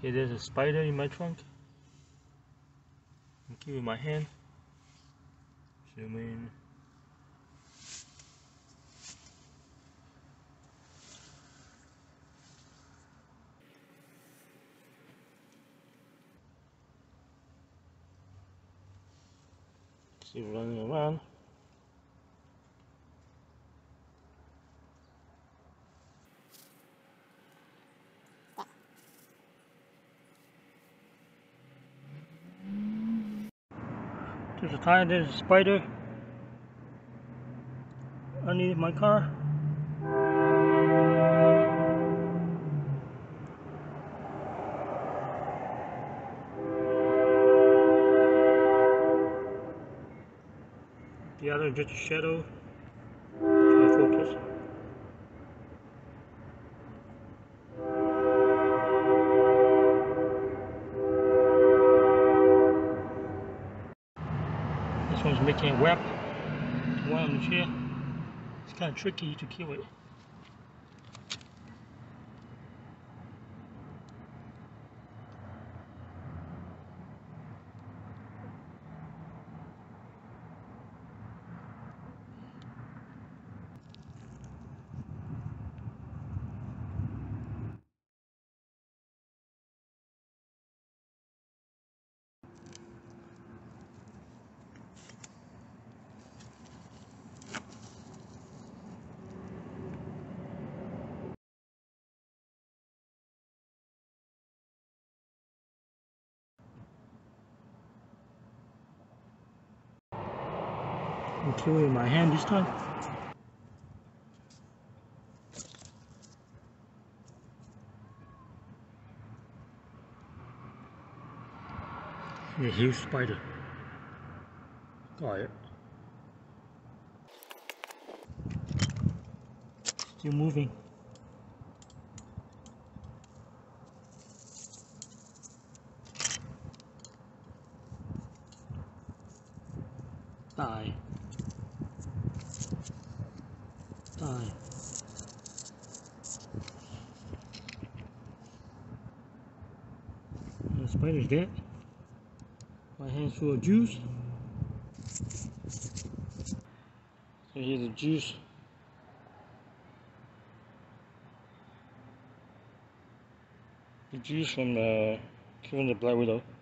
Okay, there's a spider in my trunk. I'm keeping my hand. Zoom in. See it running around. There's a tire, there's a spider underneath my car. The other just a shadow. Try to focus. This one's making a web. The one on the chair. It's kind of tricky to kill it. I'm killing my hand this time. A huge spider. Got it. Still moving. Die. Die. The spider's dead. My hand's full of juice. So here's the juice. The juice from killing the black widow.